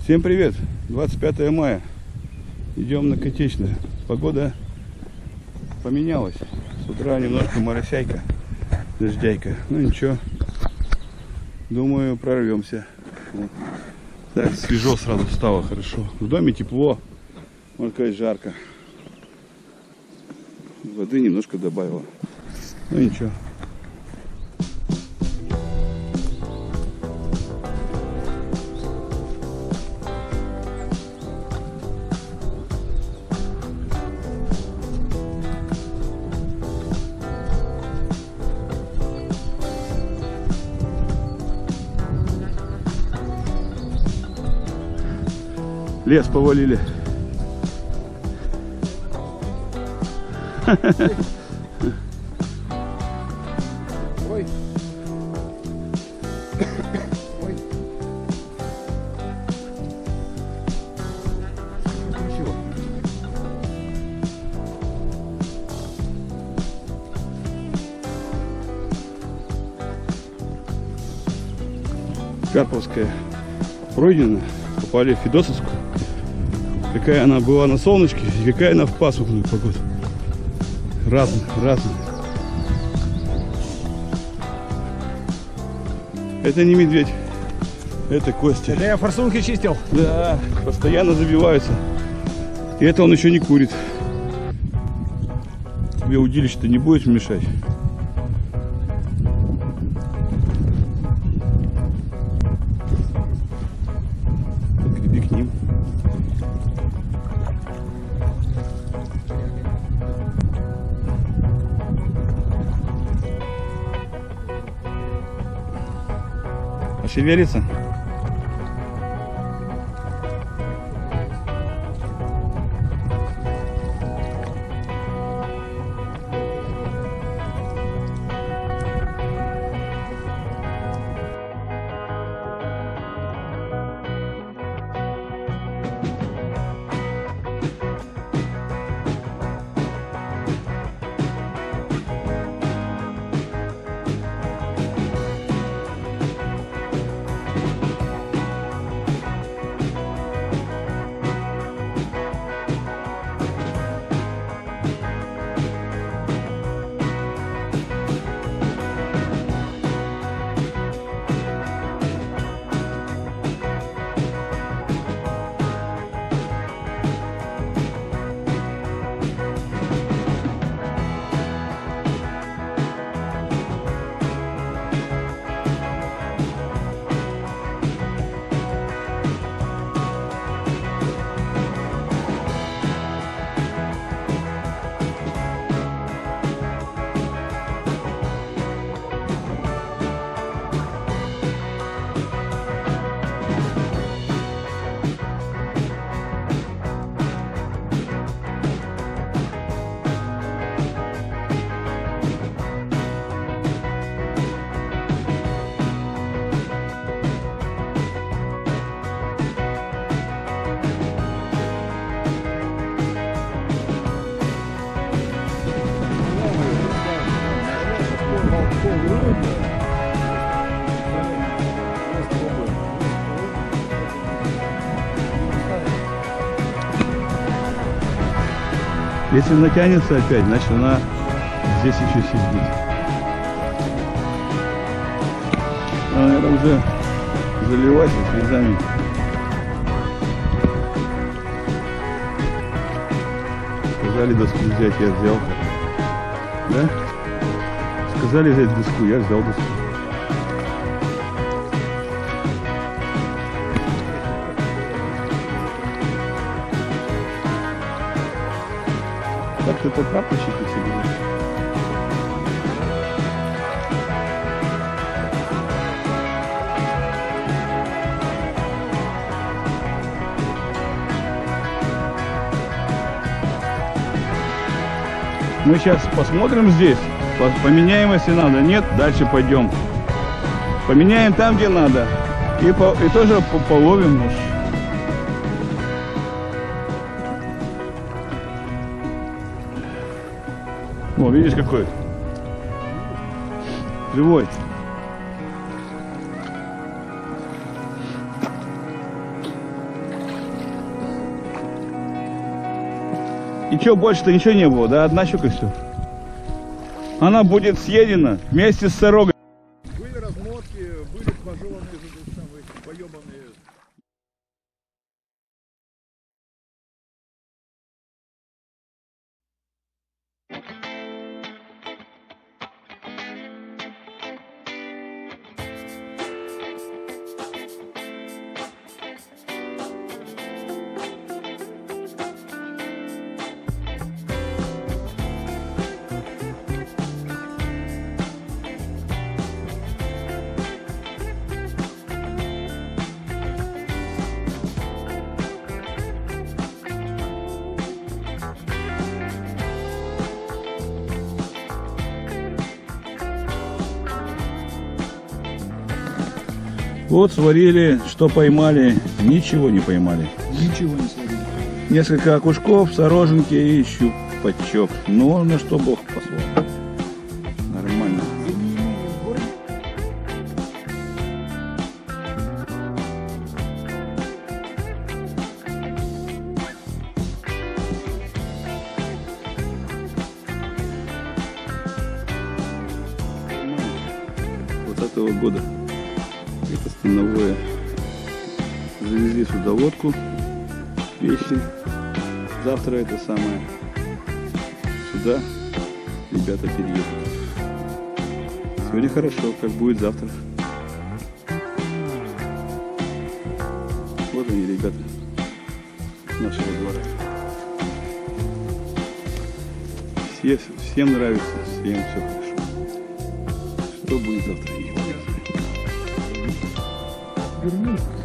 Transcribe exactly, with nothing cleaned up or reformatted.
Всем привет! двадцать пятое мая. Идем на Котечное. Погода поменялась. С утра немножко моросяйка, дождяйка. Ну ничего. Думаю, прорвемся. Вот. Так, свежо сразу стало, хорошо. В доме тепло, можно сказать, жарко. Воды немножко добавила. Ну ничего. Лес повалили. Ой. Ой. Ничего. Карповская пройдена. Попали в Федосовскую. Какая она была на солнышке и какая она в пасмурную погоду. Разная, разная. Это не медведь, это Костя. Это я форсунки чистил. Да, постоянно забиваются. И это он еще не курит. Тебе удилище-то не будет мешать. Подгреби к ним. Шевелится. Если натянется опять, значит она здесь еще сидит. Она, наверное, уже заливать слезами. Сказали доску взять, я взял. Да? Сказали взять доску, я взял доску. Так ты по прапорщику сидишь? Мы сейчас посмотрим здесь, поменяем, если надо. Нет, дальше пойдем. Поменяем там, где надо. И, по, и тоже половим, может. О, видишь какой? Живой. И что, больше-то ничего не было, да? Одна щука все. Она будет съедена вместе с сорогой. Были размотки, были пожеванные, самые поебанные. Вот сварили, что поймали, ничего не поймали. Ничего не сварили. Несколько окушков, сороженки и щупачок. Но на что Бог послал. Нормально. двадцатого года. Это становое. Завезли сюда лодку, вещи. Завтра это самое. Сюда ребята переедут. Сегодня хорошо, как будет завтра. Вот они, ребята, нашего двора. Все, всем нравится, всем все хорошо. Что будет завтра? Вернись.